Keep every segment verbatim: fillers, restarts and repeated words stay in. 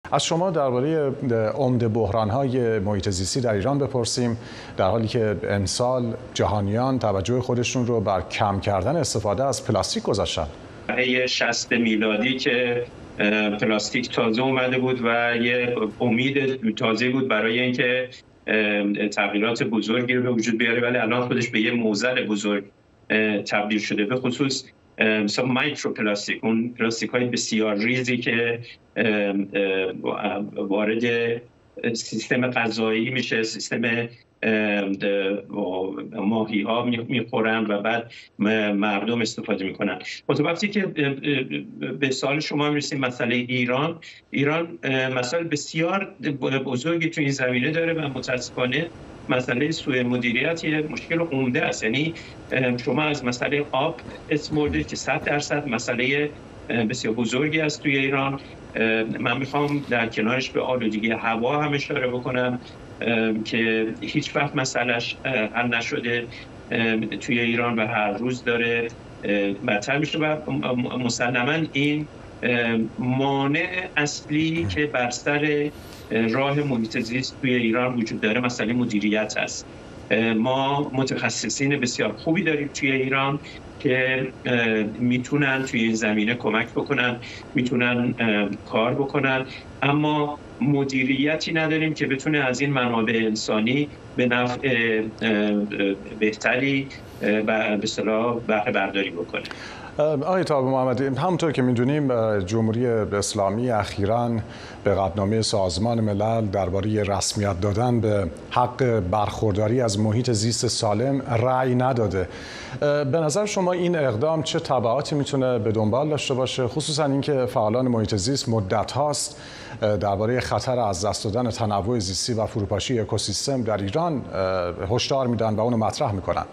از شما درباره عمده بحران‌های محیط زیستی در ایران بپرسیم، در حالی که امسال جهانیان توجه خودشون رو بر کم کردن استفاده از پلاستیک گذاشتن. دهه شصت میلادی که پلاستیک تازه اومده بود و یه امید تازه بود برای اینکه تغییرات بزرگی رو به وجود بیاره، ولی الان خودش به یه معضل بزرگ تبدیل شده، به خصوص مثلا مایکرو پلاستیک، اون پلاستیک های بسیار ریزی که وارد سیستم غذایی میشه، سیستم ماهی ها میخورن و بعد مردم استفاده میکنن. وقتی که به سوال شما میرسیم، مسئله ایران ایران مسئله بسیار بزرگی تو این زمینه داره و متاسفانه مسئله سوء مدیریت یه مشکل عمده است. یعنی شما از مسئله آب اسم بردید که صد درصد مسئله بسیار بزرگی است توی ایران. من میخوام در کنارش به آلودگی هوا هم اشاره بکنم که هیچ وقت مسئلهش حل نشده توی ایران و هر روز داره بدتر میشه و مسلماً این مانع اصلی که بر سر راه محیط زیست توی ایران وجود داره مسئله مدیریت است. ما متخصصین بسیار خوبی داریم توی ایران که میتونن توی این زمینه کمک بکنن، میتونن کار بکنن، اما مدیریتی نداریم که بتونه از این منابع انسانی به نفع بهتری و به اصطلاح بهره برداری بکنه. آقای طاهر محمدی، همونطور که میدونیم جمهوری اسلامی اخیراً به قطعنامه سازمان ملل درباره رسمیت دادن به حق برخورداری از محیط زیست سالم رأی نداده. به نظر شما این اقدام چه تبعاتی میتونه به دنبال داشته باشه، خصوصاً اینکه فعالان محیط زیست مدت هاست درباره خطر از دست دادن تنوع زیستی و فروپاشی اکوسیستم در ایران هشدار میدن و اونو مطرح میکنن؟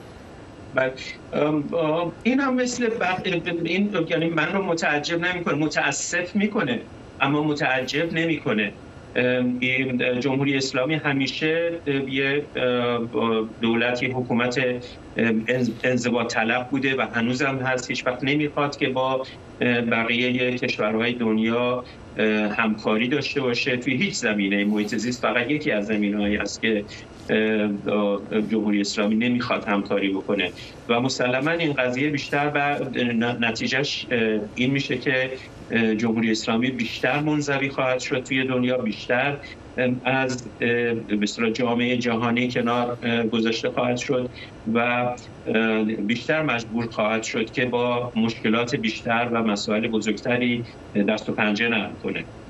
این هم مثل این، یعنی من رو متعجب نمیکنه، متاسف میکنه اما متعجب نمیکنه. جمهوری اسلامی همیشه یه دولت، یه حکومت انضباط طلب بوده و هنوزم هست. هیچ وقت نمیخواد که با بقیه کشورهای دنیا همکاری داشته باشه توی هیچ زمینه. محیط زیست فقط یکی از زمینه‌هایی است که جمهوری اسلامی نمیخواد همکاری بکنه و مسلماً این قضیه بیشتر و نتیجهش این میشه که جمهوری اسلامی بیشتر منزوی خواهد شد توی دنیا، بیشتر از به اصطلاح جامعه جهانی کنار گذاشته خواهد شد و بیشتر مجبور خواهد شد که با مشکلات بیشتر و مسائل بزرگتری دست و پنجه نرم کنه.